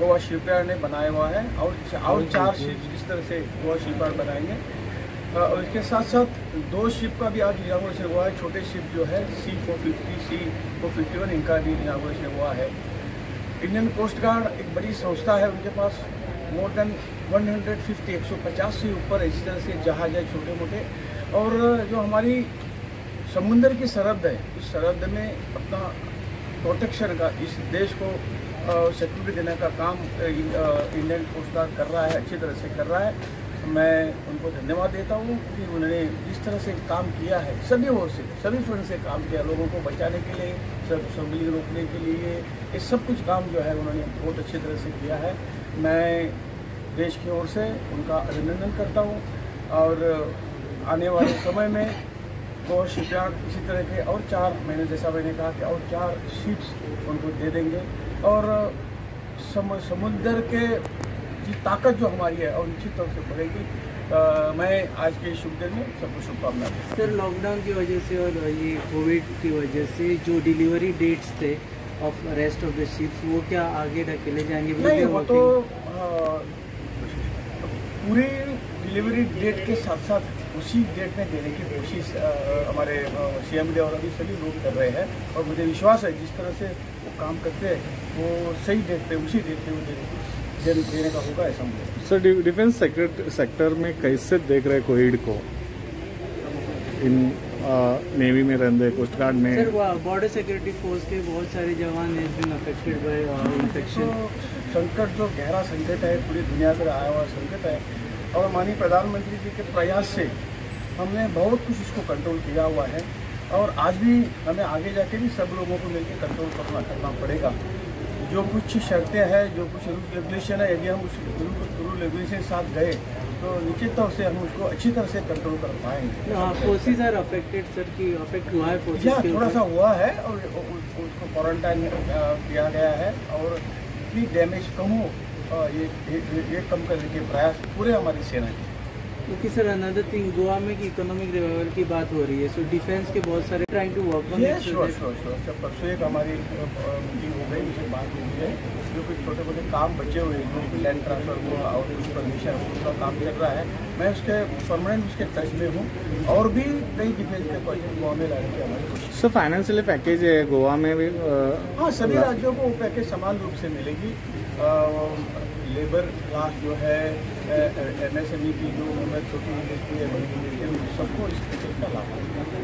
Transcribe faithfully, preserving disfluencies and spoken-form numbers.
Goa shipyard ने बनाया हुआ है और और चार शिप इस तरह से गोवा शिपयार्ड बनाएंगे। और इसके साथ साथ दो शिप का भी आज इनागोरेशन हुआ है। छोटे शिप जो है C four fifty C four fifty one इनका भी इनागोरेशन हुआ है। इंडियन कोस्ट गार्ड एक बड़ी संस्था है, उनके पास मोर देन एक सौ पचास एक सौ पचास से ऊपर इस तरह से जहाज है छोटे मोटे। और जो हमारी समुंदर की सरहद है, उस सरहद में अपना प्रोटेक्शन का, इस देश को सिक्योरिटी देने का काम इंडियन कोस्ट गार्ड कर रहा है, अच्छी तरह से कर रहा है। मैं उनको धन्यवाद देता हूँ कि उन्होंने इस तरह से काम किया है, सभी ओर से सभी फ्रंट से काम किया, लोगों को बचाने के लिए, सब स्मगलिंग रोकने के लिए, ये सब कुछ काम जो है उन्होंने बहुत अच्छी तरह से किया है। मैं देश की ओर से उनका अभिनंदन करता हूँ और आने वाले समय में गोवा शिपयार्ड इसी तरह के और चार, मैंने जैसा मैंने कहा कि और चार शिप्स उनको दे देंगे और सम, समुद्र के की ताकत जो हमारी है और निश्चित तौर से बढ़ेगी। आ, मैं आज के शुभ दिन में सबको शुभकामनाएं देता हूं। सर, लॉकडाउन की वजह से और ये कोविड की वजह से जो डिलीवरी डेट्स थे of rest of the ships, वो क्या आगे ढकेले जाएंगे? नहीं, वो तो आ, पूरी डिलीवरी डेट के साथ साथ उसी डेट में देने की कोशिश हमारे सीएम डी और अभी सभी लोग कर रहे हैं और मुझे विश्वास है जिस तरह से वो काम करते हैं वो सही डेट पे, उसी डेट पे वो देने, देने का होगा, ऐसा मुझे। सर, डिफेंस सेक्टर सेक्टर में कैसे देख रहे कोविड को इन नेवी में रहते, कोस्ट गार्ड में? सर, बॉर्डर सिक्योरिटी फोर्स के बहुत सारे जवान has been affected by infection. संकट जो गहरा संकट है, पूरी दुनिया पर आया हुआ संकट है और माननीय प्रधानमंत्री जी के प्रयास से हमने बहुत कुछ इसको कंट्रोल किया हुआ है और आज भी हमें आगे जाके भी सब लोगों को मिलकर कंट्रोल करना करना पड़ेगा। जो कुछ शर्तें हैं, जो कुछ रूल रेगुलेशन है, यदि हम उस रूल रेगुलेशन के साथ गए तो निश्चित तौर से हम उसको अच्छी तरह से कंट्रोल कर पाएंगे। फोर्सेस आर अफेक्टेड सर, की अफेक्ट हुआ है फोर्सेस या थोड़ा सा हुआ है और उसको क्वारंटाइन किया गया है और इतनी डैमेज कम हो ये ये कम करने के प्रयास पूरे हमारी सेना की। क्योंकि सर अनदर थिंग, गोवा में की इकोनॉमिक रिवाइवल की बात हो रही है, सो डिफेंस के बहुत सारे trying to work on it. Sure sure sure sir, परसों एक हमारी मीटिंग हो गई, मुझे बात हुई है, जो कुछ छोटे मोटे काम बचे हुए हैं, जो लैंड ट्रांसफर हुआ और कुछ परमिशन उसका काम चल रहा है, मैं उसके परमानेंट उसके टच में हूँ और भी कई डिफेंस के प्रोजेक्ट गोवा में लाने की हमारी कोशिश। सर, फाइनेंशियल पैकेज है गोवा में भी? हाँ, सभी राज्यों को वो पैकेज समान रूप से मिलेगी। लेबर क्लास जो है, एमएसएमई की जो छोटी इंडस्ट्री है, बड़ी इंडस्ट्री है, सबको इस पैकेज का लाभ है।